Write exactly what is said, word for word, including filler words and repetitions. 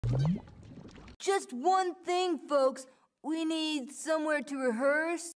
Just one thing, folks. We need somewhere to rehearse